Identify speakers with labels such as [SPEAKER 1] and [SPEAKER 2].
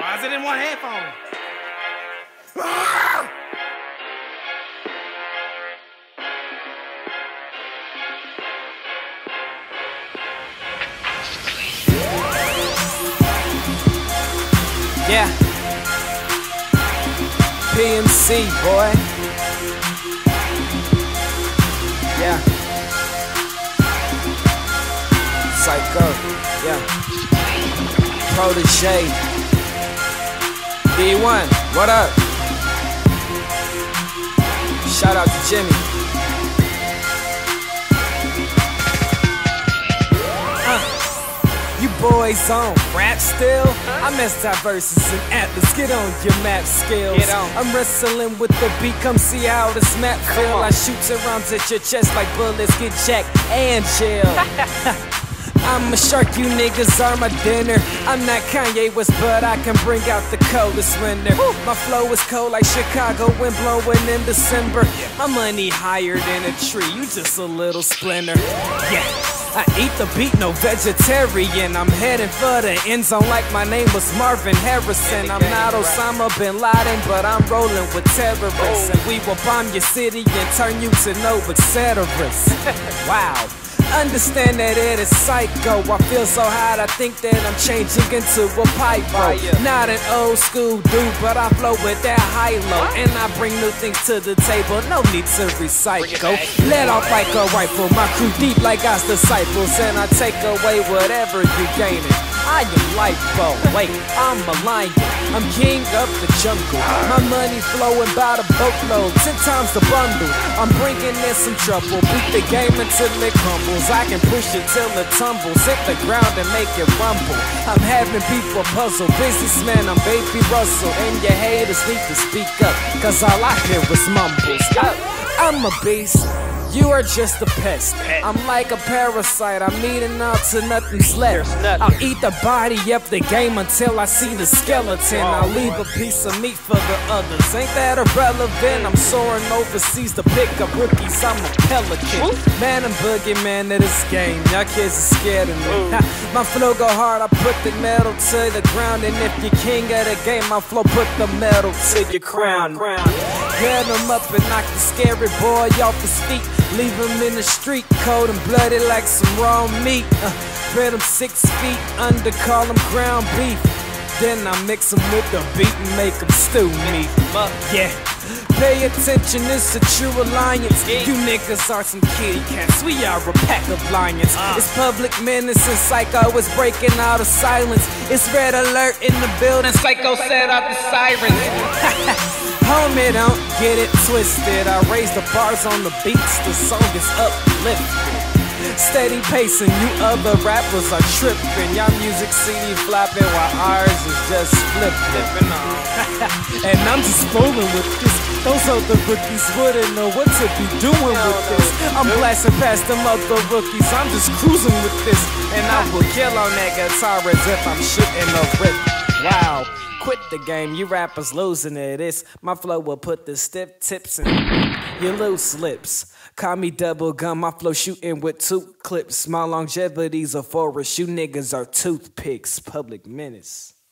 [SPEAKER 1] Why is it in one headphone?
[SPEAKER 2] Yeah. PMC, boy. Yeah. Psycho. Yeah. Protege. D1, what up? Shout out to Jimmy. You boys on rap still? I mess diverses and Atlas, get on your map skills. I'm wrestling with the beat, come see how this map feel. I shoot rounds at your chest like bullets, get jacked and chill. I'm a shark, you niggas are my dinner. I'm not Kanye West, but I can bring out the coldest winter. My flow is cold like Chicago wind blowing in December. My money higher than a tree, you just a little splinter. Yeah, I eat the beat, no vegetarian. I'm heading for the end zone like my name was Marvin Harrison. I'm not Osama bin Laden, but I'm rolling with terrorists. And we will bomb your city and turn you to no etceteras. Wow. Understand that it is psycho. I feel so hot, I think that I'm changing into a pyro. Not an old school dude, but I flow with that high-low. And I bring new things to the table, no need to recycle. Let off like a rifle, my crew deep like God's disciples. And I take away whatever you gaining. I am Lipo, wait, I'm a lion. I'm king of the jungle. My money flowing by the boatload, 10 times the bundle. I'm bringing in some trouble, beat the game until it crumbles. I can push it till it tumbles, hit the ground and make it rumble. I'm having people puzzle, businessman, I'm Baby Russell. And your haters need to speak up, cause all I hear is mumbles. I'm a beast, you are just a pest. I'm like a parasite, I'm eating out till nothing's left. I'll eat the body of the game until I see the skeleton. I'll leave a piece of meat for the others. Ain't that irrelevant? I'm soaring overseas to pick up rookies, I'm a pelican. Man, I'm boogeyman of this game, y'all kids are scared of me. My flow go hard, I put the metal to the ground. And if you're king of the game, my flow put the metal to your crown. Get him up and knock the scary boy off his feet. Leave him in the street, cold and bloody like some raw meat. Spread him 6 feet under, call him ground beef. Then I mix him with the beat and make him stew meat. Yeah, pay attention, it's a true alliance. You niggas are some kitty cats, we are a pack of lions. It's Public Menace and Psycho is breaking out of silence. It's red alert in the building, Psycho set out the sirens. Homie, don't get it twisted. I raise the bars on the beats, the song is uplifted. Steady pacing, you other rappers are tripping. Y'all music CD flopping while ours is just flipping. And I'm just rolling with this. Those other rookies wouldn't know what to be doing with this. I'm blasting past them other rookies, I'm just cruising with this. And I will kill on that guitar as if I'm shooting a rip. Wow. Quit the game, you rappers losing it. It's my flow will put the stiff tips in your loose lips. Call me double gum, my flow shooting with 2 clips. My longevity's a forest, you niggas are toothpicks. Public Menace.